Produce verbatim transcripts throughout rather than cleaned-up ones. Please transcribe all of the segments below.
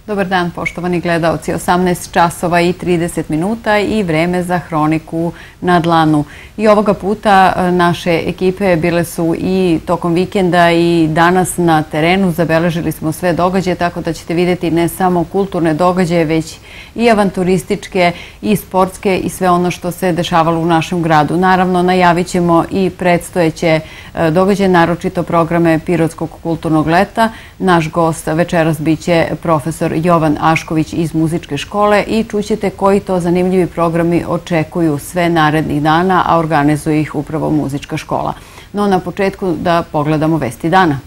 Dobar dan, poštovani gledaoci. osamnaest časova i trideset minuta i vreme za hroniku na dlanu. I ovoga puta naše ekipe bile su i tokom vikenda i danas na terenu. Zabeležili smo sve događaje, tako da ćete vidjeti ne samo kulturne događaje, već i avanturističke i sportske i sve ono što se dešavalo u našem gradu. Naravno, najavit ćemo i predstojeće događaje, naročito programe Pirotskog kulturnog leta. Naš gost večeras biće profesor Jovan Ašković iz muzičke škole i čućete koji to zanimljivi programi očekuju sve narednih dana, a organizuje ih upravo muzička škola. No na početku da pogledamo vesti dana.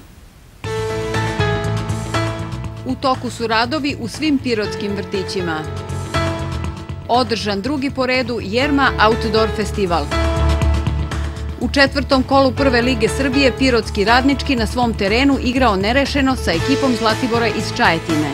U toku su radovi u svim pirotskim vrtićima. Održan drugi po redu Jerma Outdoor festival. U četvrtom kolu Prve lige Srbije Pirotski Radnički na svom terenu igrao nerešeno sa ekipom Zlatibora iz Čajetine.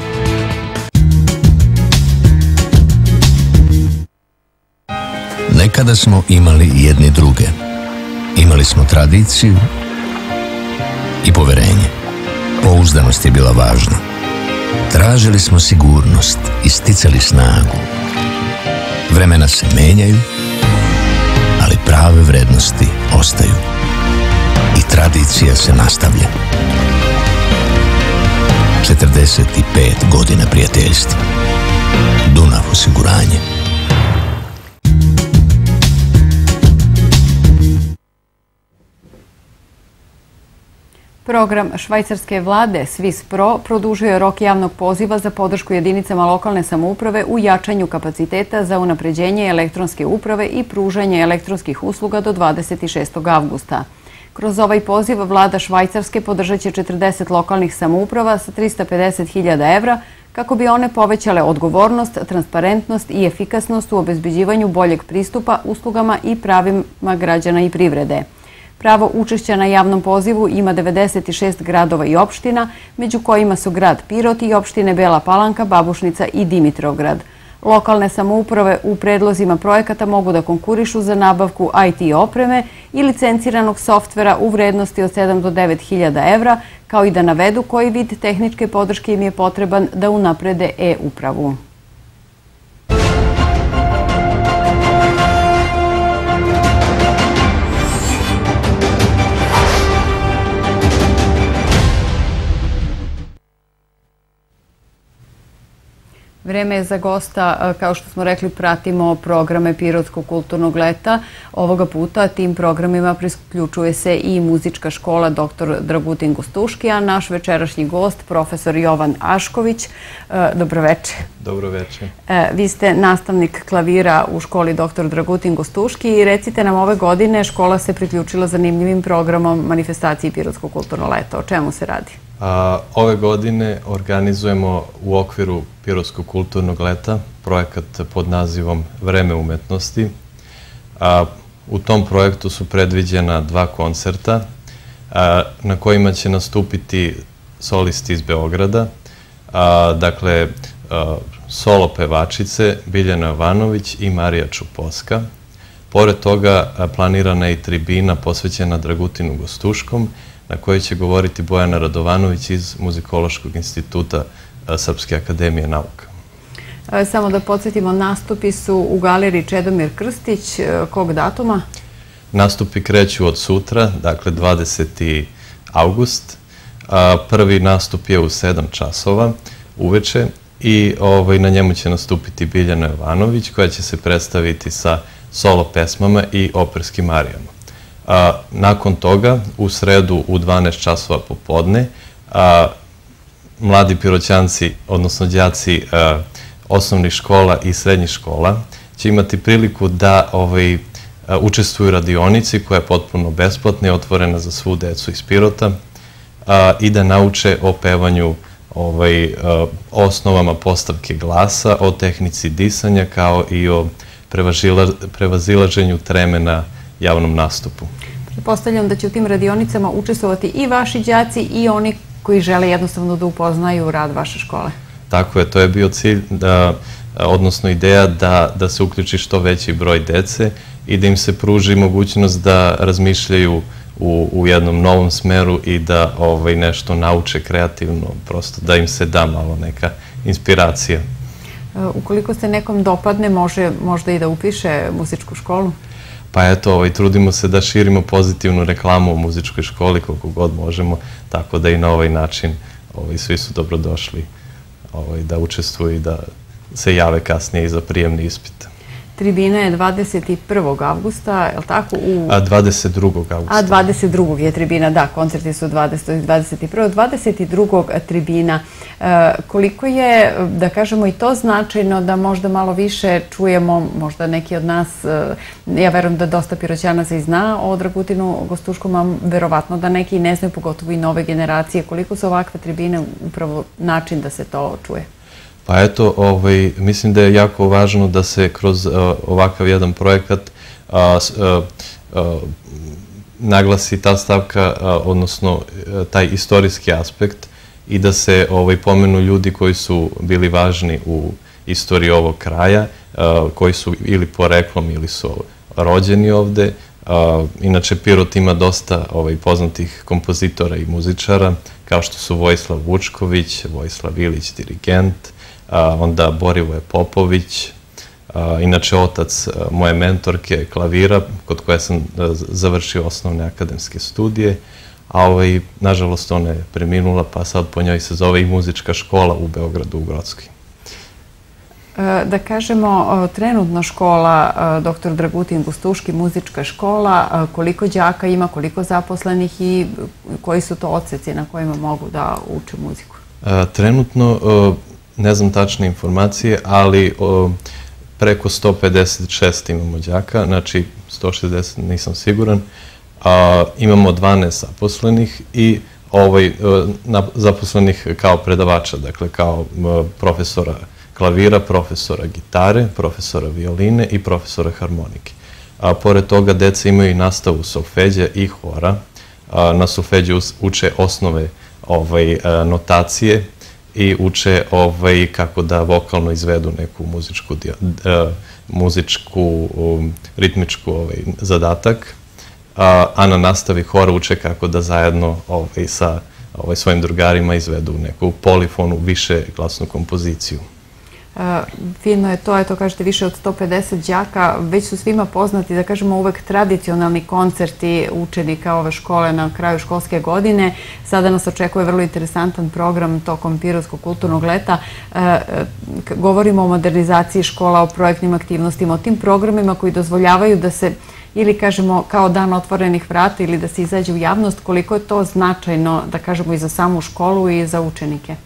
Nekada smo imali jedni druge. Imali smo tradiciju i poverenje. Pouzdanost je bila važna. Tražili smo sigurnost i sticali snagu. Vremena se menjaju, ali prave vrednosti ostaju. I tradicija se nastavlja. četrdeset pet godina prijateljstva. Dunav osiguranje. Program švajcarske vlade Swiss Pro produžio je rok javnog poziva za podršku jedinicama lokalne samouprave u jačanju kapaciteta za unapređenje elektronske uprave i pružanje elektronskih usluga do dvadeset šestog avgusta. Kroz ovaj poziv vlada Švajcarske podržat će četrdeset lokalnih samouprava sa trista pedeset hiljada evra kako bi one povećale odgovornost, transparentnost i efikasnost u obezbeđivanju boljeg pristupa uslugama i pravima građana i privrede. Pravo učešća na javnom pozivu ima devedeset šest gradova i opština, među kojima su grad Pirot i opštine Bela Palanka, Babušnica i Dimitrovgrad. Lokalne samouprave u predlozima projekata mogu da konkurišu za nabavku I T opreme i licenciranog softvera u vrednosti od sedam do devet hiljada evra, kao i da navedu koji vid tehničke podrške im je potreban da unaprede e-upravu. Vreme je za gosta, kao što smo rekli, pratimo programe Pirotskog kulturnog leta. Ovoga puta tim programima priključuje se i muzička škola doktor Dragutin Gostuški, a naš večerašnji gost, profesor Jovan Ašković. Dobroveče. Dobroveče. Vi ste nastavnik klavira u školi doktor Dragutin Gostuški i recite nam, ove godine škola se priključila zanimljivim programom manifestaciji Pirotskog kulturnog leta. O čemu se radi? Ove godine organizujemo u okviru Pirotskog kulturnog leta projekat pod nazivom Vreme umetnosti. U tom projektu su predviđena dva koncerta na kojima će nastupiti solisti iz Beograda, dakle solo pevačice Biljana Jovanović i Marija Čuposka. Pored toga planirana je i tribina posvećena Dragutinu Gostuškom, na kojoj će govoriti Bojana Radovanović iz Muzikološkog instituta Srpske akademije nauka. Samo da podsjetimo, nastupi su u galeriji Čedomir Krstić. Kog datuma? Nastupi kreću od sutra, dakle dvadeseti avgust. Prvi nastup je u sedam časova uveče i na njemu će nastupiti Biljana Jovanović, koja će se predstaviti sa solo pesmama i operskim arijama. Nakon toga, u sredu u dvanaest časova popodne, mladi Piroćanci, odnosno đaci osnovnih škola i srednjih škola, će imati priliku da učestvuju u radionici koja je potpuno besplatna i otvorena za svu decu iz Pirota i da nauče o pevanju, o osnovama postavke glasa, o tehnici disanja, kao i o prevazilaženju treme na javnom nastupu. Pretpostavljam da će u tim radionicama učestvovati i vaši đaci i oni koji žele jednostavno da upoznaju rad vaše škole. Tako je, to je bio cilj, odnosno ideja da se uključi što veći broj dece i da im se pruži mogućnost da razmišljaju u jednom novom smeru i da nešto nauče kreativno, prosto da im se da malo neka inspiracija. Ukoliko se nekom dopadne, može možda i da upiše muzičku školu? Pa eto, trudimo se da širimo pozitivnu reklamu u muzičkoj školi koliko god možemo, tako da i na ovaj način svi su dobrodošli da učestvuju i da se jave kasnije i za prijemni ispit. Tribina je dvadeset prvog avgusta, je li tako? A dvadeset drugog avgusta. A dvadeset drugog je tribina, da, koncerti su dvadesetog i dvadeset prvog dvadeset drugog tribina. Koliko je, da kažemo, i to značajno da možda malo više čujemo, možda neki od nas, ja verujem da dosta Piroćanaca i zna o Dragutinu Gostuškom, a verovatno da neki ne znaju, pogotovo i nove generacije. Koliko su ovakve tribine upravo način da se to čuje? Pa eto, mislim da je jako važno da se kroz ovakav jedan projekat naglasi ta stavka, odnosno taj istorijski aspekt i da se pomenu ljudi koji su bili važni u istoriji ovog kraja, koji su ili poreklom ili su rođeni ovde. Inače, Pirot ima dosta poznatih kompozitora i muzičara, kao što su Vojislav Vučković, Vojislav Ilić, dirigent, onda Borivoje Popović, inače otac moje mentorke klavira, kod koje sam završio osnovne akademske studije, a nažalost ona je preminula, pa sad po njoj se zove i muzička škola u Beogradu, u Grockoj. Da kažemo, trenutno škola doktor Dragutin Gostuški, muzička škola, koliko đaka ima, koliko zaposlenih i koji su to odseci na kojima mogu da uče muziku? Trenutno ne znam tačne informacije, ali preko sto pedeset šest imamo đaka, znači sto šezdeset nisam siguran. Imamo dvanaest zaposlenih i zaposlenih kao predavača, dakle kao profesora klavira, profesora gitare, profesora violine i profesora harmonike. Pored toga, deca imaju i nastavu solfeđa i hora. Na solfeđu uče osnove notacije i uče kako da vokalno izvedu neku muzičku, ritmičku zadatak, a na nastavi hora uče kako da zajedno sa svojim drugarima izvedu neku polifonu, više glasnu kompoziciju. Fino je to, eto kažete, više od sto pedeset đaka, već su svima poznati, da kažemo, uvek tradicionalni koncerti učenika ove škole na kraju školske godine. Sada nas očekuje vrlo interesantan program tokom Pirotskog kulturnog leta. Govorimo o modernizaciji škola, o projektnim aktivnostima, o tim programima koji dozvoljavaju da se, ili kažemo kao dan otvorenih vrata, ili da se izađe u javnost, koliko je to značajno, da kažemo, i za samu školu i za učenike?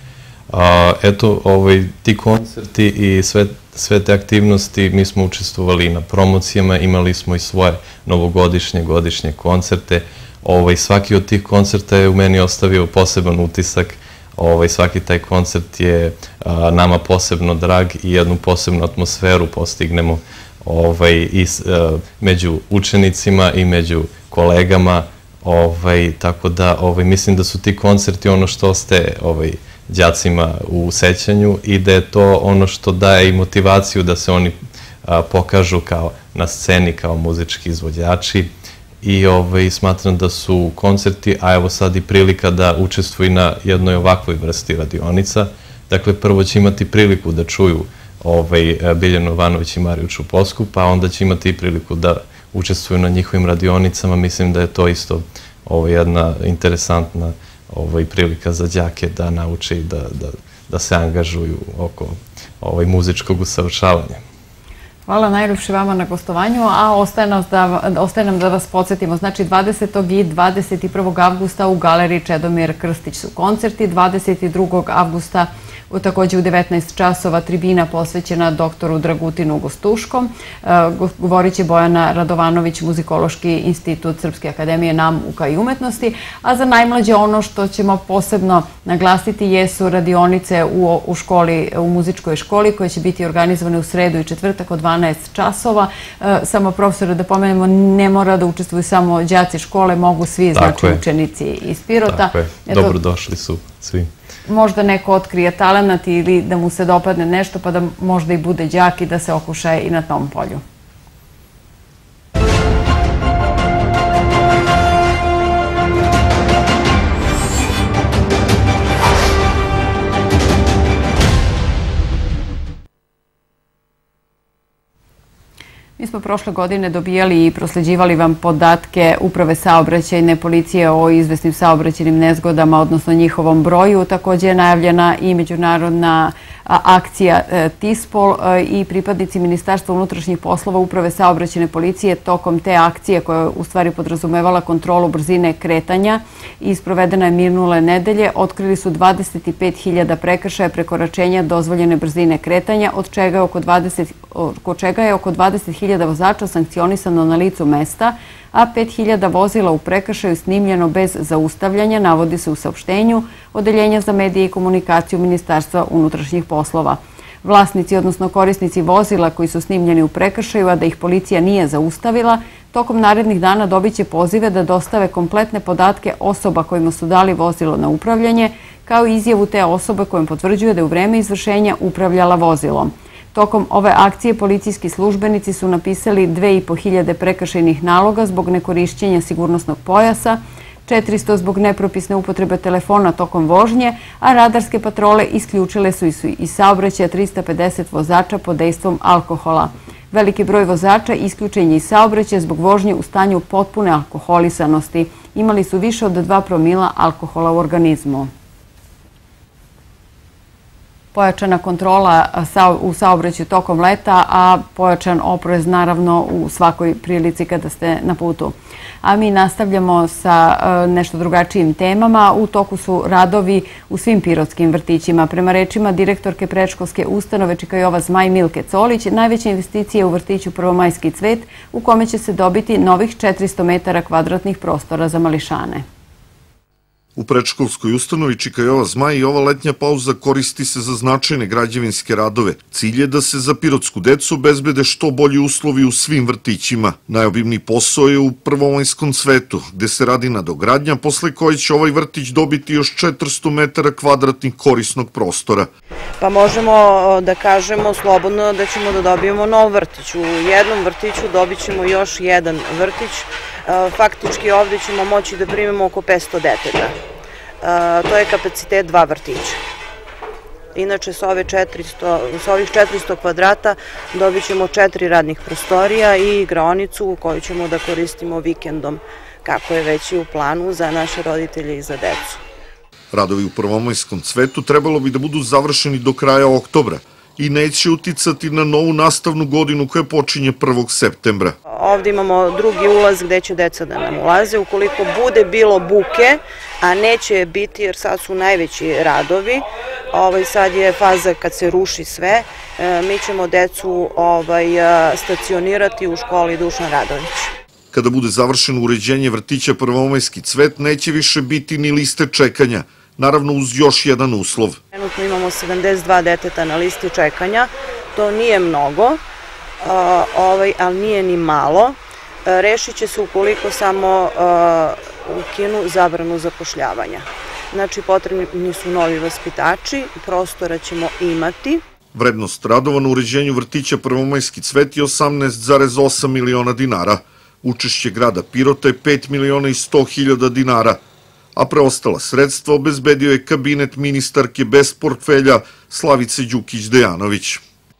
Eto, ti koncerti i sve te aktivnosti, mi smo učestvovali na promocijama, imali smo i svoje novogodišnje, godišnje koncerte. Svaki od tih koncerta je u meni ostavio poseban utisak. Svaki taj koncert je nama posebno drag i jednu posebnu atmosferu postignemo i među učenicima i među kolegama. Tako da mislim da su ti koncerti ono što ostaje đacima u sećanju i da je to ono što daje i motivaciju da se oni pokažu na sceni kao muzički izvođači i smatram da su koncerti, a evo sad i prilika da učestvuju na jednoj ovakvoj vrsti radionica. Dakle, prvo će imati priliku da čuju Biljanu Jovanović i Mariju Čuposku, pa onda će imati i priliku da učestvuju na njihovim radionicama. Mislim da je to isto jedna interesantna prilika za đake da nauče i da se angažuju oko muzičkog usavršavanja. Hvala najljepše vama na gostovanju, a ostaje nam da vas podsjetimo. Znači, dvadesetog i dvadeset prvog avgusta u galeriji Čedomir Krstić su koncerti, dvadeset drugog avgusta takođe u devetnaest časova tribina posvećena doktoru Dragutinu Gostuškom. Govorit će Bojana Radovanović, Muzikološki institut Srpske akademije nauka i umetnosti, a za najmlađe ono što ćemo posebno naglasiti jesu radionice u školi, u muzičkoj školi, koje će biti organizovane u sredu i četvrtak od dvanaest časova. Samo, profesore, da pomenemo, ne mora da učestvuju samo đaci škole, mogu svi, znači učenici iz Pirota. Tako je, dobrodošli su svi. Možda neko otkrije talenat ili da mu se dopadne nešto, pa da možda i bude đak i da se okuša i na tom polju. smo prošle godine dobijali i prosleđivali vam podatke Uprave saobraćajne policije o izvesnim saobraćajnim nezgodama, odnosno njihovom broju. Također je najavljena i međunarodna akcija TISPOL i pripadnici Ministarstva unutrašnjih poslova Uprave saobraćajne policije tokom te akcije, koja je u stvari podrazumevala kontrolu brzine kretanja i sprovedena je minule nedelje, otkrili su dvadeset pet hiljada prekršaja prekoračenja dozvoljene brzine kretanja, od čega je oko dvadeset, od čega je oko dvadeset hiljada vozača sankcionisano na licu mesta, a pet hiljada vozila u prekršaju snimljeno bez zaustavljanja, navodi se u saopštenju Odeljenja za medije i komunikaciju Ministarstva unutrašnjih poslova. Vlasnici, odnosno korisnici vozila koji su snimljeni u prekršaju, a da ih policija nije zaustavila, tokom narednih dana dobit će pozive da dostave kompletne podatke osoba kojima su dali vozilo na upravljanje, kao i izjavu te osobe kojom potvrđuje da je u vreme izvršenja upravljala vozilom. Tokom ove akcije policijski službenici su napisali dve i po hiljade prekršajnih naloga zbog nekorišćenja sigurnosnog pojasa, četiristo zbog nepropisne upotrebe telefona tokom vožnje, a radarske patrole isključile su iz saobraćaja trista pedeset vozača pod dejstvom alkohola. Veliki broj vozača isključen je iz saobraćaja zbog vožnje u stanju potpune alkoholisanosti. Imali su više od dva promila alkohola u organizmu. Pojačana kontrola u saobraćaju tokom leta, a pojačan oprez naravno u svakoj prilici kada ste na putu. A mi nastavljamo sa nešto drugačijim temama. U toku su radovi u svim pirotskim vrtićima. Prema rečima direktorke predškolske ustanove Čikajova Zmaj Milke Colić, najveća investicija u vrtiću Prvomajski cvet, u kome će se dobiti novih četiristo metara kvadratnih prostora za mališane. U predškolskoj ustanovi Čikajova Zmaj i ova letnja pauza koristi se za značajne građevinske radove. Cilj je da se za pirotsku decu obezbede što bolji uslovi u svim vrtićima. Najobimniji posao je u Prvomajskom cvetu, gde se radi nadogradnja, posle koje će ovaj vrtić dobiti još četiristo metara kvadratnih korisnog prostora. Pa možemo da kažemo slobodno da ćemo da dobijemo nov vrtić. U jednom vrtiću dobit ćemo još jedan vrtić. Faktički ovdje ćemo moći da primimo oko petsto deteta. To je kapacitet dva vrtića. Inače, sa ovih četiristo kvadrata dobit ćemo četiri radnih prostorija i igraonicu koju ćemo da koristimo vikendom, kako je već i u planu za naše roditelje i za decu. Radovi u Prvomajskom cvetu trebalo bi da budu završeni do kraja oktobra i neće uticati na novu nastavnu godinu koja počinje prvog septembra. Ovdje imamo drugi ulaz gde će deca da nam ulaze. Ukoliko bude bilo buke, a neće biti jer sad su najveći radovi, sad je faza kad se ruši sve, mi ćemo decu stacionirati u školi Dušan Radović. Kada bude završeno uređenje vrtića Prvomajski cvet, neće više biti ni liste čekanja, naravno uz još jedan uslov. Trenutno imamo sedamdeset dva deteta na listi čekanja, to nije mnogo, ali nije ni malo. Rešit će se ukoliko samo ukinu zabranu zapošljavanja. Znači, potrebni su novi vaspitači, prostora ćemo imati. Vrednost radova na uređenju vrtića Prvomajski cvet je osamnaest zarez osam miliona dinara. Učešće grada Pirota je pet miliona i sto hiljada dinara, a preostala sredstva obezbedio je kabinet ministarke bez portfelja Slavice Đukić-Dejanović.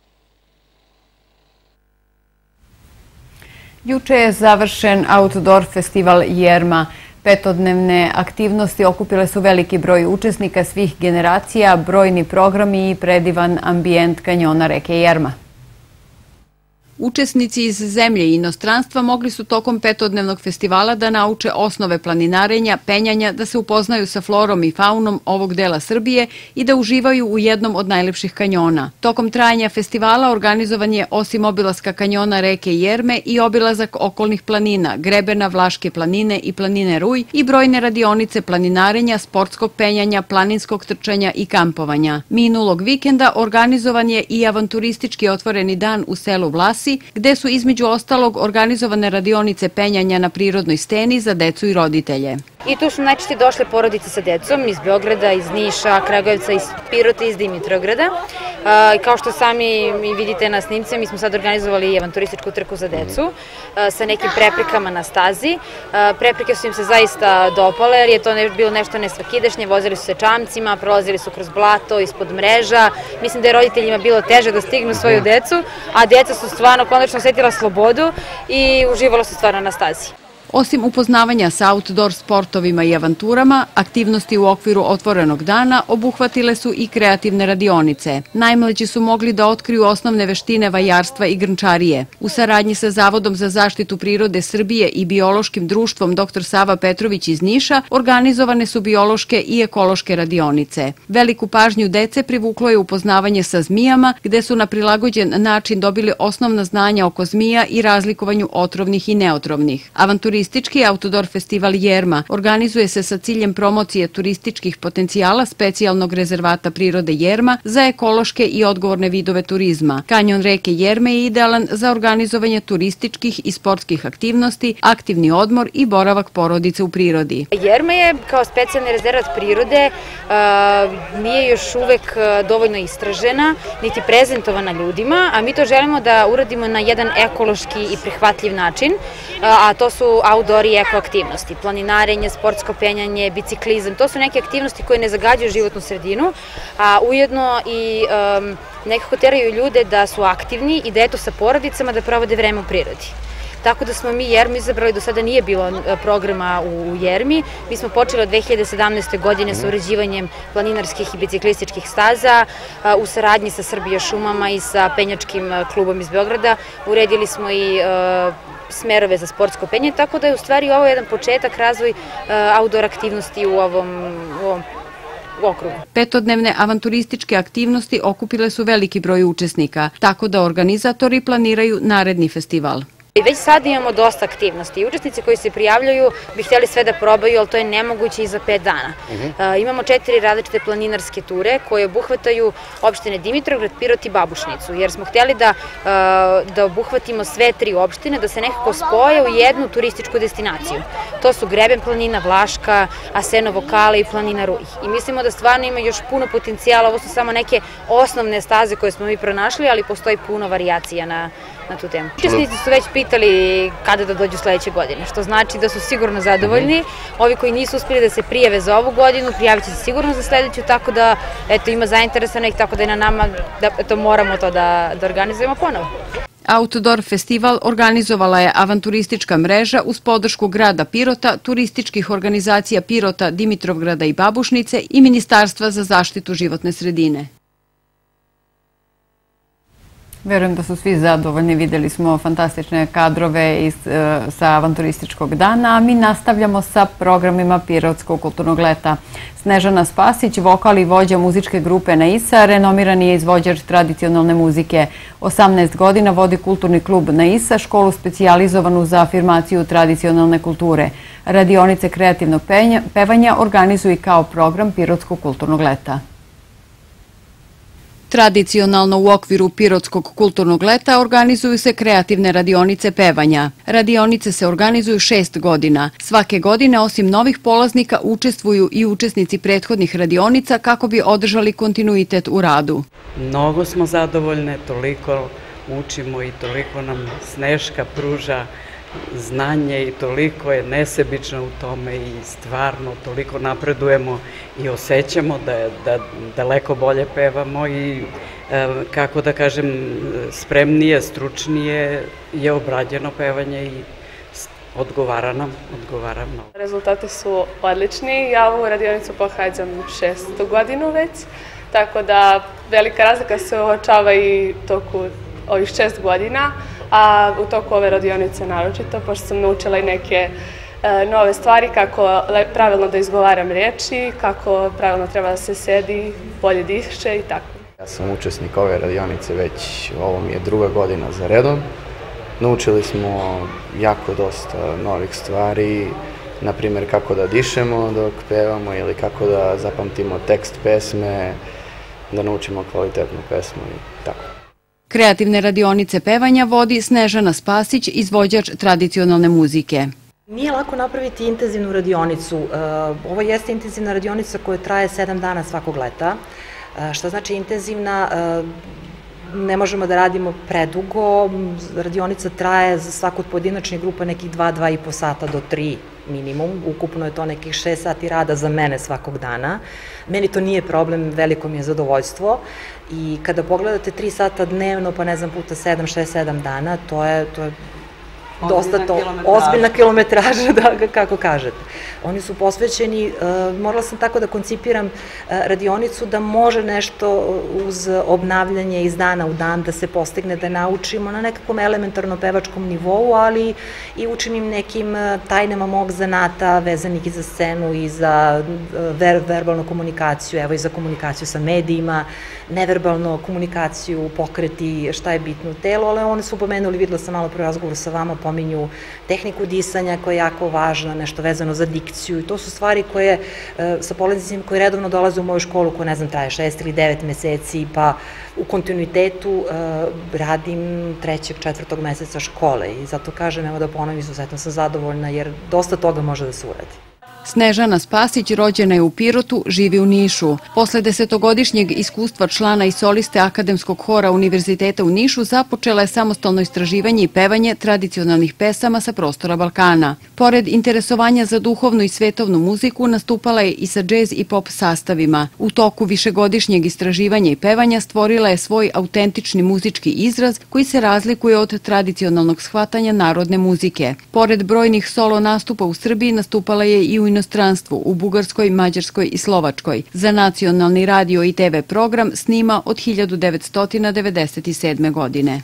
Juče je završen outdoor festival Jerma. Petodnevne aktivnosti okupile su veliki broj učesnika svih generacija, brojni programi i predivan ambijent kanjona reke Jerma. Učesnici iz zemlje i inostranstva mogli su tokom petodnevnog festivala da nauče osnove planinarenja, penjanja, da se upoznaju sa florom i faunom ovog dela Srbije i da uživaju u jednom od najlepših kanjona. Tokom trajanja festivala organizovan je osim obilaska kanjona reke Jerme i obilazak okolnih planina, Grebena, Vlaške planine i planine Ruj i brojne radionice planinarenja, sportskog penjanja, planinskog trčanja i kampovanja. Minulog vikenda organizovan je i avanturistički otvoreni dan u selu Vlasi, gde su između ostalog organizovane radionice penjanja na prirodnoj steni za decu i roditelje. I tu su najčešće došle porodice sa decom iz Beograda, iz Niša, Kragujevca, iz Pirota i iz Dimitrovgrada. Kao što sami vidite na snimce, mi smo sad organizovali avanturističku trku za decu sa nekim preprekama na stazi. Prepreke su im se zaista dopale jer je to bilo nešto nesvakidašnje, vozili su se čamcima, prolazili su kroz blato, ispod mreža. Mislim da je roditeljima bilo teže da stignu svoju decu, a deca su stvarno konačno osetila slobodu i uživalo se stvarno na stazi. Osim upoznavanja sa outdoor sportovima i avanturama, aktivnosti u okviru otvorenog dana obuhvatile su i kreativne radionice. Najmlađi su mogli da otkriju osnovne veštine vajarstva i grnčarije. U saradnji sa Zavodom za zaštitu prirode Srbije i biološkim društvom doktor Sava Petrović iz Niša organizovane su biološke i ekološke radionice. Veliku pažnju dece privuklo je upoznavanje sa zmijama, gde su na prilagođen način dobili osnovna znanja oko zmija i razlikovanju otrovnih i neotrovnih. Avanturistički outdoor festival Jerma organizuje se sa ciljem promocije turističkih potencijala specijalnog rezervata prirode Jerma za ekološke i odgovorne vidove turizma. Kanjon reke Jerme je idealan za organizovanje turističkih i sportskih aktivnosti, aktivni odmor i boravak porodice u prirodi. Jerma je kao specijalni rezervat prirode nije još uvek dovoljno istražena, niti prezentovana ljudima, a mi to želimo da uradimo na jedan ekološki i prihvatljiv način, a to su outdoor i eko aktivnosti, planinarenje, sportsko penjanje, biciklizam, to su neke aktivnosti koje ne zagađuju životnu sredinu, a ujedno i nekako teraju ljude da su aktivni i da eto sa porodicama da provode vreme u prirodi. Tako da smo mi Jermu izabrali, do sada nije bilo programa u Jermi. Mi smo počeli od dve hiljade sedamnaeste. godine sa uređivanjem planinarskih i biciklističkih staza u saradnji sa Srbija šumama i sa penjačkim klubom iz Beograda. Uredili smo i smerove za sportsko penjanje, tako da je u stvari ovo jedan početak, razvoj outdoor aktivnosti u ovom okrugu. Petodnevne avanturističke aktivnosti okupile su veliki broj učesnika, tako da organizatori planiraju naredni festival. Već sad imamo dosta aktivnosti i učesnici koji se prijavljaju bi htjeli sve da probaju, ali to je nemoguće i za pet dana. Imamo četiri različite planinarske ture koje obuhvataju opštine Dimitrovgrad, Pirot i Babušnicu, jer smo htjeli da obuhvatimo sve tri opštine, da se nekako spoje u jednu turističku destinaciju. To su Greben planina, Vlaška, Asenovo Kale i planina Ruj. I mislimo da stvarno ima još puno potencijala, ovo su samo neke osnovne staze koje smo mi pronašli, ali postoji puno varijacija na na tu temu. Učesnici su već pitali kada da dođu sledeće godine, što znači da su sigurno zadovoljni. Ovi koji nisu uspeli da se prijave za ovu godinu, prijavit će se sigurno za sledeću, tako da eto, ima zainteresanih, tako da je na nama da eto, moramo to da, da organizujemo ponovo. Outdoor festival organizovala je avanturistička mreža uz podršku grada Pirota, turističkih organizacija Pirota, Dimitrovgrada i Babušnice i Ministarstva za zaštitu životne sredine. Verujem da su svi zadovoljni, videli smo fantastične kadrove sa avanturističkog dana, a mi nastavljamo sa programima Pirotskog kulturnog leta. Snežana Spasić, vokal i vođa muzičke grupe Naisa, renomirani je izvođač tradicionalne muzike. osamnaest godina vodi kulturni klub Naisa, školu specijalizovanu za afirmaciju tradicionalne kulture. Radionice kreativnog pevanja organizuju kao program Pirotskog kulturnog leta. Tradicionalno u okviru Pirotskog kulturnog leta organizuju se kreativne radionice pevanja. Radionice se organizuju šest godina. Svake godine, osim novih polaznika, učestvuju i učesnici prethodnih radionica kako bi održali kontinuitet u radu. Mnogo smo zadovoljne, toliko učimo i toliko nam Sneška pruža znanje i toliko je nesebično u tome i stvarno toliko napredujemo i osjećamo da, da daleko bolje pevamo i kako da kažem spremnije, stručnije je obrađeno pevanje i odgovara nam, odgovara nam. Rezultati su odlični, ja ovu radionicu pohađam šestu godinu već, tako da velika razlika se uočava i toku ovih šest godina, a u toku ove radionice naročito, pošto sam naučila i neke nove stvari, kako pravilno da izgovaram riječi, kako pravilno treba da se sedi, bolje diše i tako. Ja sam učesnik ove radionice već, ovo mi je druga godina za redom. Naučili smo jako dosta novih stvari, na primjer kako da dišemo dok pevamo ili kako da zapamtimo tekst pesme, da naučimo kvalitetnu pesmu i tako. Kreativne radionice pevanja vodi Snežana Spasić, izvođač tradicionalne muzike. Nije lako napraviti intenzivnu radionicu. Ovo jeste intenzivna radionica koja traje sedam dana svakog leta. Šta znači intenzivna? Ne možemo da radimo predugo. Radionica traje za svaku od pojedinačnih grupa nekih dva, dva i po sata do tri minimum. Ukupno je to nekih šest sati rada za mene svakog dana. Meni to nije problem, veliko mi je zadovoljstvo. I kada pogledate tri sata dnevno, pa ne znam, puta sedam, šest, sedam dana, to je dosta to, ozbiljna kilometraža, da, kako kažete. Oni su posvećeni, morala sam tako da koncipiram radionicu da može nešto uz obnavljanje iz dana u dan da se postigne, da naučimo na nekakvom elementarno pevačkom nivou, ali i učim im nekim tajnama mog zanata vezanih i za scenu i za verbalnu komunikaciju, evo i za komunikaciju sa medijima, neverbalnu komunikaciju, pokreti, šta je bitno u telu, ali one su pomenuli, videla sam malo pre razgovoru sa vama, pominju tehniku disanja koja je jako važna, nešto vezano za dikciju i to su stvari koje sa polaznicima koji redovno dolaze u moju školu koja ne znam traje šest ili devet meseci pa u kontinuitetu radim trećeg, četvrtog meseca škole i zato kažem, evo da ponovim, izuzetno sam zadovoljna jer dosta toga može da se uradi. Snežana Spasić rođena je u Pirotu, živi u Nišu. Posle desetogodišnjeg iskustva člana i soliste Akademskog hora Univerziteta u Nišu započela je samostalno istraživanje i pevanje tradicionalnih pesama sa prostora Balkana. Pored interesovanja za duhovnu i svetovnu muziku, nastupala je i sa džez i pop sastavima. U toku višegodišnjeg istraživanja i pevanja stvorila je svoj autentični muzički izraz koji se razlikuje od tradicionalnog shvatanja narodne muzike. Pored brojnih solo nastupa u Srbiji, nastupala je i u inostranstvu, u Bugarskoj, Mađarskoj i Slovačkoj. Za nacionalni radio i te ve program snima od hiljadu devetsto devedeset sedme. godine.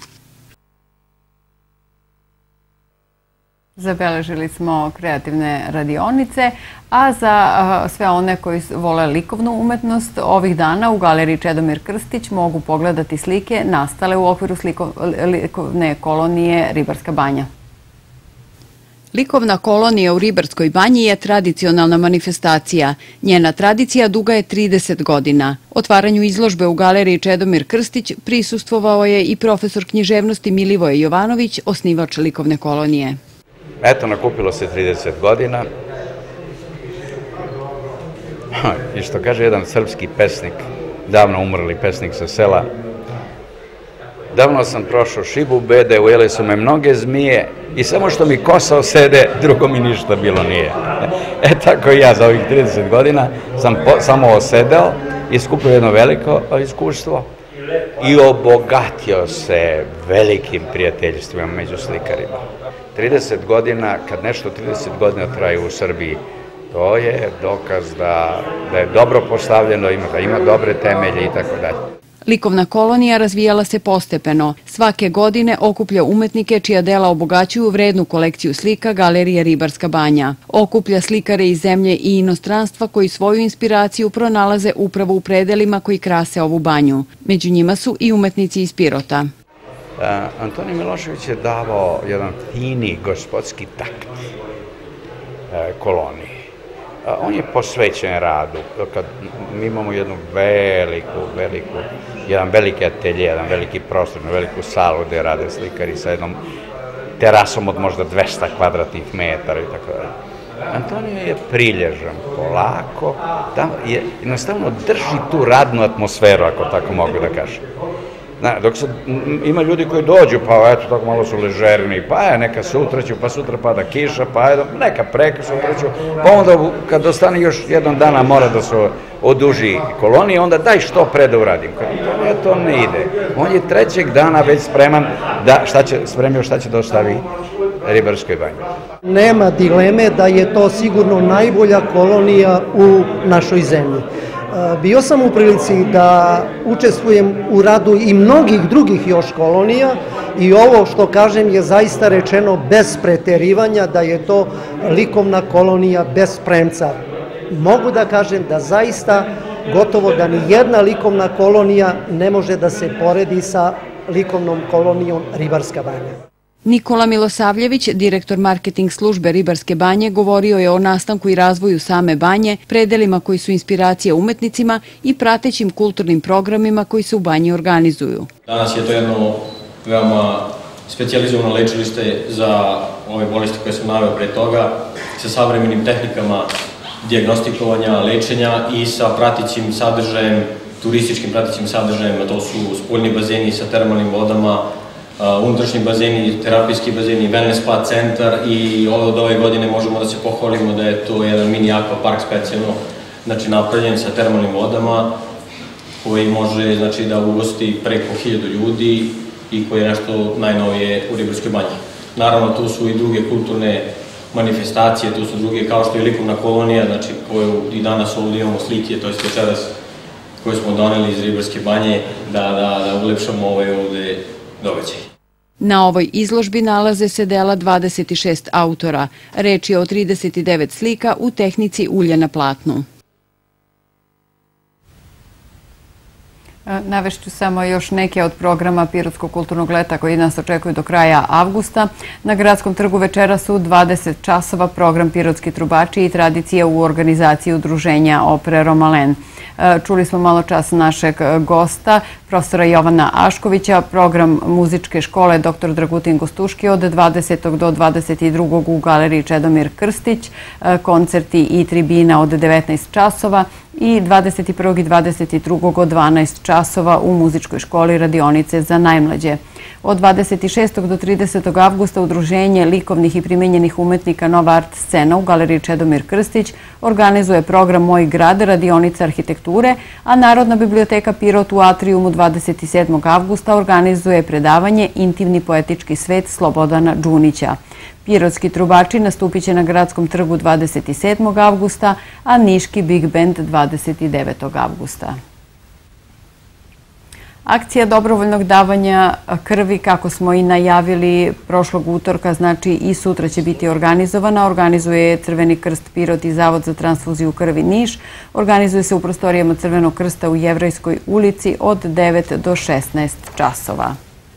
Zabeležili smo kreativne radionice, a za sve one koji vole likovnu umetnost, ovih dana u galeriji Čedomir Krstić mogu pogledati slike nastale u okviru likovne kolonije Ribarska banja. Likovna kolonija u Ribarskoj banji je tradicionalna manifestacija. Njena tradicija duga je trideset godina. Otvaranju izložbe u galeriji Čedomir Krstić prisustvovao je i profesor književnosti Milivoje Jovanović, osnivač likovne kolonije. Eto, nakupilo se trideset godina. I što kaže jedan srpski pesnik, davno umrli pesnik sa sela, davno sam prošao šibu bede, ujele su me mnoge zmije i samo što mi kosa osede, drugo mi ništa bilo nije. E tako i ja za ovih trideset godina sam samo osedeo i skupio jedno veliko iskustvo i obogatio se velikim prijateljstvima među slikarima. trideset godina, kad nešto trideset godina traje u Srbiji, to je dokaz da je dobro postavljeno, da ima dobre temelje i tako dalje. Likovna kolonija razvijala se postepeno. Svake godine okuplja umetnike čija dela obogaćuju vrednu kolekciju slika Galerije Ribarska banja. Okuplja slikare iz zemlje i inostranstva koji svoju inspiraciju pronalaze upravo u predelima koji krase ovu banju. Među njima su i umetnici iz Pirota. Antonij Milošević je davao jedan fini gospodski takt koloniji. On je posvećen radu. Kad mi imamo jednu veliku, veliku, jedan veliki atelje, jedan veliki prostor, veliku salu gde rade slikari sa jednom terasom od možda dvesta kvadratnih metara i tako dalje. Antonije je prilježan, polako, jednostavno drži tu radnu atmosferu, ako tako mogu da kažem. Dok ima ljudi koji dođu, pa eto, tako malo su ležerni, pa je neka sutra ću, pa sutra pada kiša, pa je neka preka sutra ću, pa onda kad ostane još jedan dana mora da se oduži kolonija, onda daj što pre da uradim. Kad to ne ide. On je trećeg dana već spreman da, šta će, spremio šta će da ostavi Ribarskoj banji. Nema dileme da je to sigurno najbolja kolonija u našoj zemlji. Bio sam u prilici da učestvujem u radu i mnogih drugih još kolonija i ovo što kažem je zaista rečeno bez preterivanja da je to likovna kolonija bez premca. Mogu da kažem da zaista gotovo da ni jedna likovna kolonija ne može da se poredi sa likovnom kolonijom Ribarska banja. Nikola Milosavljević, direktor marketing službe Ribarske banje, govorio je o nastanku i razvoju same banje, predelima koji su inspiracija umetnicima i pratećim kulturnim programima koji se u banji organizuju. Danas je to jedno veoma specijalizovano lečilište za ove bolesti koje sam naveo pre toga, sa savremenim tehnikama dijagnostikovanja, lečenja i sa pratećim sadržajem, turističkim pratećim sadržajem, a to su spoljni bazeni sa termalnim vodama, unutrašnji bazeni, terapijski bazeni, wellness spa centar i od ove godine možemo da se pohvalimo da je to jedan mini aqua park specijalno, znači napravljen sa termalnim vodama koji može znači, da ugosti preko hiljadu ljudi i koji je nešto najnovije u Ribarskoj banji. Naravno, tu su i druge kulturne manifestacije, tu su druge kao što je likovna kolonija, znači koju i danas ovdje imamo slike, to je večeras koje smo doneli iz Ribarske banje da, da, da ulepšamo ovaj ovde događaj. Na ovoj izložbi nalaze se dela dvadeset šest autora. Reč je o trideset devet slika u tehnici ulja na platnu. Navešću samo još neke od programa Pirotskog kulturnog leta koji nas očekuju do kraja avgusta. Na Gradskom trgu večeras u dvadeset časova program Pirotski trubači i tradicija u organizaciji udruženja Opere Romalen. Čuli smo malo čas našeg gosta, profesora Jovana Aškovića, program muzičke škole doktor Dragutin Gostuški od dvadesetog do dvadeset drugog u galeriji Čedomir Krstić, koncerti i tribina od devetnaest časova i dvadeset prvog i dvadeset drugog od dvanaest časova u muzičkoj školi radionice za najmlađe. Od dvadeset šestog do tridesetog avgusta Udruženje likovnih i primenjenih umetnika Nova art scena u galeriji Čedomir Krstić organizuje program Moj grad, radionica arhitekture, a Narodna biblioteka Pirot u atrijumu dvadeset sedmog avgusta organizuje predavanje Intimni poetički svet Slobodana Đunića. Pirotski trubači nastupit će na Gradskom trgu dvadeset sedmog avgusta, a Niški Big Band dvadeset devetog avgusta. Akcija dobrovoljnog davanja krvi, kako smo i najavili prošlog utorka, znači i sutra će biti organizovana. Organizuje Crveni krst Pirot i Zavod za transfuziju krvi Niš. Organizuje se u prostorijama Crvenog krsta u Jevrejskoj ulici od devet do šesnaest časova.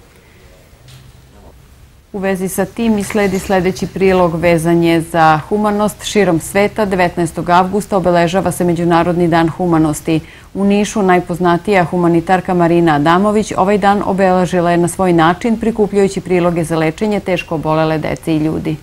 U vezi sa tim i sledi sledeći prilog vezanje za humanost. Širom sveta devetnaestog avgusta obeležava se Međunarodni dan humanosti. U Nišu najpoznatija humanitarka Marina Adamović ovaj dan obeležila je na svoj način prikupljajući priloge za lečenje teško obolele dece i ljudi.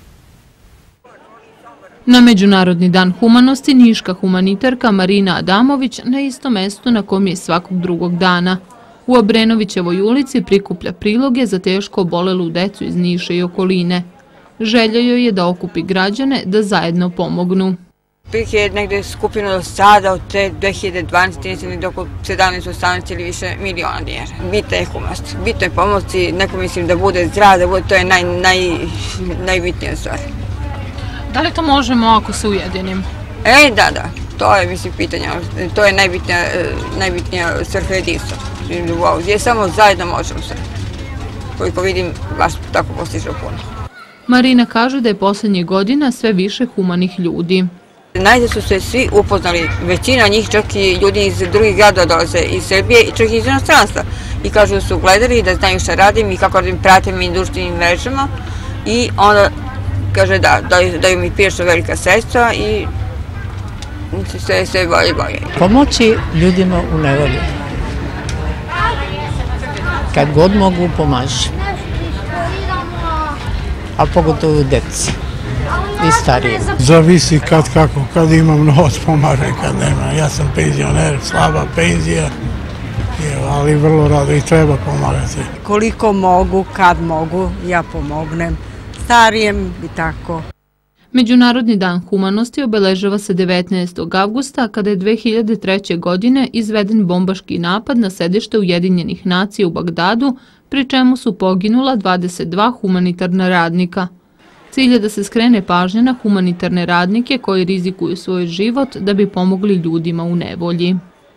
Na Međunarodni dan humanosti niška humanitarka Marina Adamović na istom mestu na kom je svakog drugog dana. U Obrenovićevoj ulici prikuplja priloge za teško obolelu decu iz Niša i okoline. Želja joj je da okupi građane da zajedno pomognu. Tih je negde skupino do sada od te dve hiljade dvanaeste. nisam do oko sedamnaest, osamnaest ili više miliona dinara. Bitna je humanost, bitno je pomoći, neko mislim da bude zdrav, da bude, to je naj, naj, najbitnija stvar. Da li to možemo ako se ujedinimo? E, da, da, to je mislim pitanje, to je najbitnija, najbitnija svrha jedinstva. Gdje samo zajedno možemo sve. Koliko vidim, baš tako postiže puno. Marina kaže da je poslednjih godina sve više humanih ljudi. Najde su se svi upoznali, većina njih, čak i ljudi iz drugih grada dolaze, iz Srbije i čak i iz inostranstva. I kažu da su gledali, da znaju šta radim i kako radim, pratim i društvenim mrežama. I onda kaže da, daju mi priješno velika sredstva i sve sve bolje i bolje. Pomoći ljudima u nevolji. Kad god mogu, pomaži. A pogotovo deci i starije. Zavisi kad kako, kad imam novac pomažem, kad nema. Ja sam penzioner, slaba penzija, ali vrlo rado i treba pomagati. Koliko mogu, kad mogu, ja pomognem. Starijem i tako. Međunarodni dan humanosti obeležava se devetnaestog avgusta kada je dve hiljade treće. godine izveden bombaški napad na sedište Ujedinjenih nacija u Bagdadu, pri čemu su poginula dvadeset dva humanitarna radnika. Cilj je da se skrene pažnja na humanitarne radnike koji rizikuju svoj život da bi pomogli ljudima u nevolji.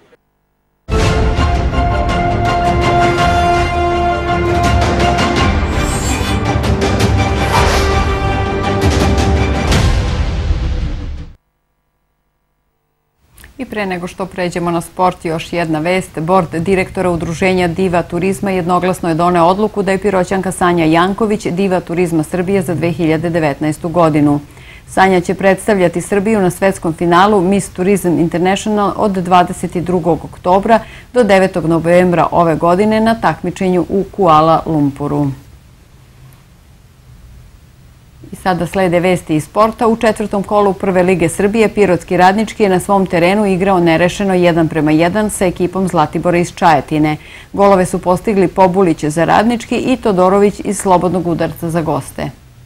I pre nego što pređemo na sport, još jedna vest. Bord direktora Udruženja Diva turizma jednoglasno je doneo odluku da je Piroćanka Sanja Janković Diva turizma Srbije za dve hiljade devetnaestu. godinu. Sanja će predstavljati Srbiju na svetskom finalu Miss Tourism International od dvadeset drugog oktobra do devetog novembra ove godine na takmičenju u Kuala Lumpuru. I sada slede vesti iz sporta. U četvrtom kolu Prve lige Srbije Pirotski Radnički je na svom terenu igrao nerešeno jedan prema jedan sa ekipom Zlatibora iz Čajetine. Golove su postigli Pobulić za Radnički i Todorović iz slobodnog udarca za goste.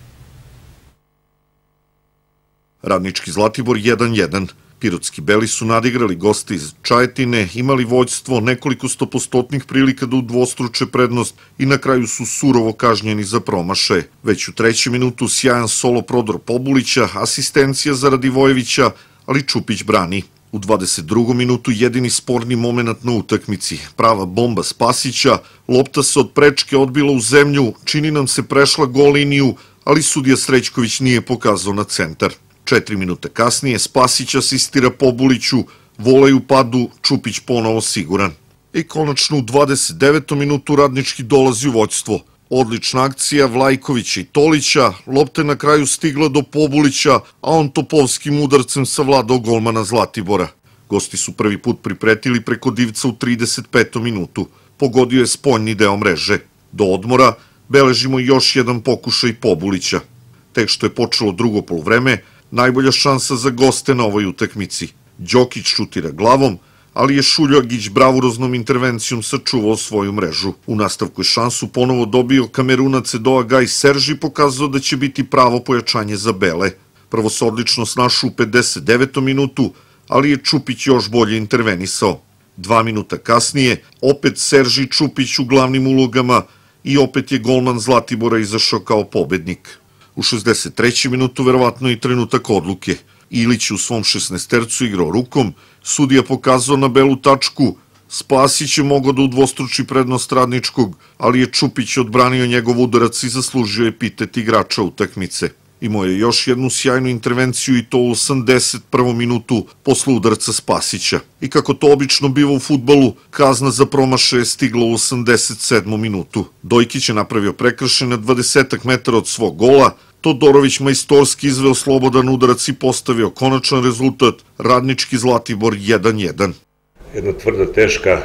Radnički Zlatibor jedan jedan. Pirotski Beli su nadigrali goste iz Čajetine, imali vođstvo, nekoliko stopostotnih prilika da udvostruče prednost i na kraju su surovo kažnjeni za promašaje. Već u trećem minutu sjajan solo prodor Pobulića, asistencija za Radivojevića, ali Čupić brani. U dvadeset drugom minutu jedini sporni moment na utakmici. Prava bomba Spasića, lopta se od prečke odbila u zemlju, čini nam se prešla gol liniju, ali sudija Srećković nije pokazao na centar. Četiri minuta kasnije Spasić asistira Pobuliću, volej u padu, Čupić ponovo siguran. I konačno u dvadeset devetom minutu Radnički dolazi u vođstvo. Odlična akcija Vlajkovića i Tolića, lopta je na kraju stigla do Pobulića, a on topovskim udarcem savladao golmana Zlatibora. Gosti su prvi put pripretili preko Divca u trideset petom minutu. Pogodio je spoljni deo mreže. Do odmora beležimo još jedan pokušaj Pobulića. Tek što je počelo drugo poluvreme, najbolja šansa za goste na ovoj utakmici. Đokić šutira glavom, ali je Šuljagić bravuroznom intervencijom sačuvao svoju mrežu. U nastavku je šansu ponovo dobio Kamerunac Edoa Gaj Serži, pokazao da će biti pravo pojačanje za Bele. Prvo se odlično snašao u pedeset devetom minutu, ali je Čupić još bolje intervenisao. Dva minuta kasnije, opet Serži Čupić u glavnim ulogama i opet je golman Zlatibora izašao kao pobednik. U šezdeset trećem minutu verovatno i trenutak odluke. Ilić u svom šesnaestercu igrao rukom, sudija pokazao na belu tačku, Spasić je mogao da udvostruči prednost Radničkog, ali je Čupić odbranio njegov udarac i zaslužio epitet igrača utakmice. Imao je još jednu sjajnu intervenciju i to u osamdeset prvom minutu posle udarca Spasića. I kako to obično biva u fudbalu, kazna za promašaj je stigla u osamdeset sedmom minutu. Dojkić je napravio prekršaj na dvadesetak metara od svog gola, Todorović majstorski izveo slobodan udarac i postavio konačan rezultat, Radnički Zlatibor jedan jedan. Jedna tvrda, teška,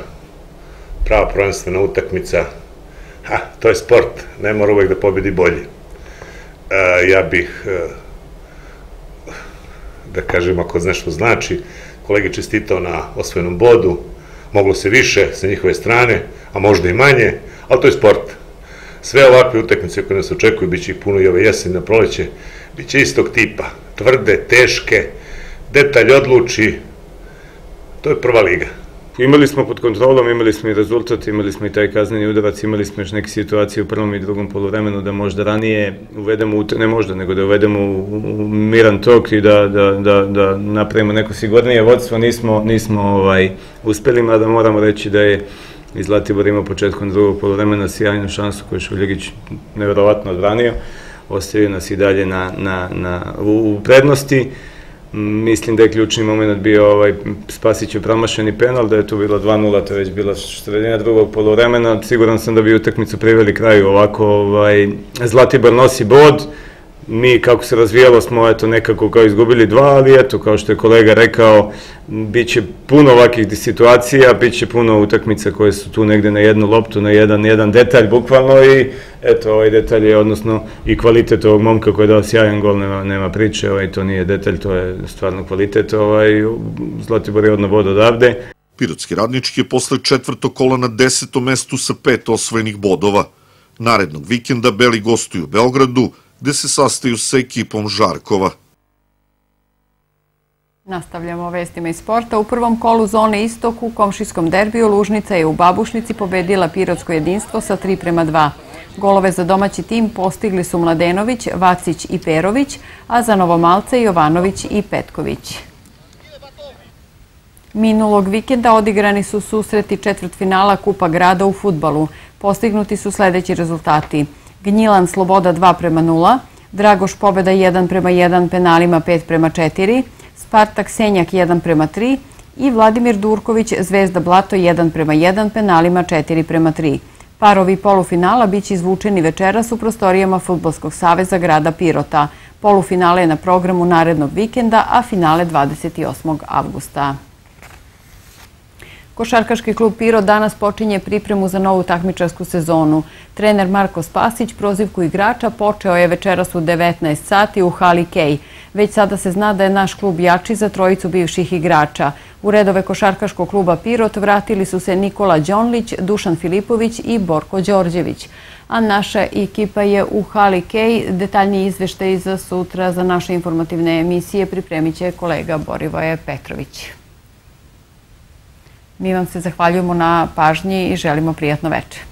prava prvenstvena utakmica. Ha, to je sport, ne mora uvek da pobedi bolji. Ja bih, da kažem, ako nešto znači, kolegi čestitao na osvojenom bodu, moglo se više sa njihove strane, a možda i manje, ali to je sport. Sve ovakve utakmice koje nas očekuju, bit će ih puno i ove jeseni na proleće, bit će istog tipa, tvrde, teške, detalj odluči, to je prva liga. Imali smo pod kontrolom, imali smo i rezultat, imali smo i taj kazneni udarac, imali smo još neke situacije u prvom i drugom poluvremenu da možda ranije uvedemo, ne možda, nego da uvedemo u miran tok i da napravimo neko sigurnije vodstvo, nismo uspeli, mada moramo reći da je i Zlatibor imao početkom drugog poluvremena sjajnu šansu koju je Šuljagić nevjerovatno odbranio, ostavio nas i dalje u prednosti. Mislim da je ključni moment bio Spasićev promašeni penal, da je tu bilo dva nula, to je već bila sredina drugog poluvremena. Siguran sam da bi utakmicu priveli kraju. Ovako Zlatibor nosi bod, mi kako se razvijalo smo eto nekako kao izgubili dva, ali eto kao što je kolega rekao, bit će puno ovakvih situacija, bit će puno utakmica koje su tu negde na jednu loptu, na jedan detalj bukvalno i eto ovaj detalj je odnosno i kvalitet ovog momka koji je dao sjajan gol, nema priče, to nije detalj, to je stvarno kvalitet, Zlatibor je odno bod odavde. Pirotski Radnički je posle četvrtog kola na desetom mestu sa pet osvojenih bodova. Narednog vikenda Beli gostuju u Beogradu, gde se sastaju sa ekipom Žarkova. Nastavljamo vestima iz sporta. U prvom kolu zone Istok u komšijskom derbiju Lužnica je u Babušnici pobedila Pirotsko jedinstvo sa tri prema dva. Golove za domaći tim postigli su Mladenović, Vacić i Perović, a za Novomalce Jovanović i Petković. Minulog vikenda odigrani su susreti četvrtfinala Kupa grada u fudbalu. Postignuti su sledeći rezultati. Gnjilan Sloboda dva prema nula, Dragoš pobeda jedan prema jedan penalima pet prema četiri, Spartak Senjak jedan prema tri i Vladimir Durković Zvezda Blato jedan prema jedan penalima četiri prema tri. Parovi polufinala biće izvučeni večeras u prostorijama Fudbalskog saveza grada Pirota. Polufinale je na programu narednog vikenda, a finale dvadeset osmog avgusta. Košarkaški klub Pirot danas počinje pripremu za novu takmičarsku sezonu. Trener Marko Spasić prozivku igrača počeo je večeras u devetnaest sati u hali Kej. Već sada se zna da je naš klub jači za trojicu bivših igrača. U redove košarkaškog kluba Pirot vratili su se Nikola Đonlić, Dušan Filipović i Borko Đorđević. A naša ekipa je u hali Kej. Detaljniji izveštaj za sutra za naše informativne emisije pripremit će kolega Borivoje Petrović. Mi vam se zahvaljujemo na pažnji i želimo prijatno večer.